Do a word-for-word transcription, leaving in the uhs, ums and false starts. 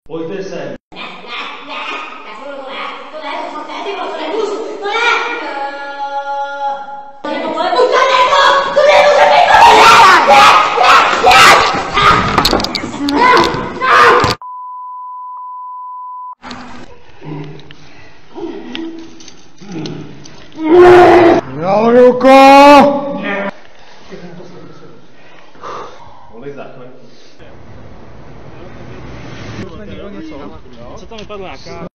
Pojďte sem. Ne, ne, ne, já jsem to ne, to ne, to fakt ne, ty vole, to nemůžu, to ne! To ne, to vole, to ne, to, to nemůže být, to ne, ne, ne, ne, ne! Jaluko! Kolik zákon? Co tam vypadlo nějaká?